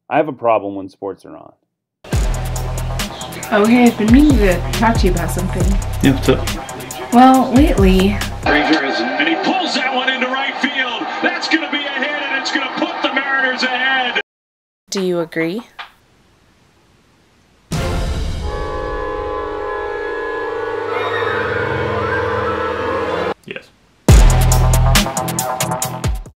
I have a problem when sports are on. Oh, hey, I've been meaning to talk to you about something. Yeah, what's up? Well, lately... And he pulls that one into right field. That's going to be a hit, and it's going to put the Mariners ahead. Do you agree?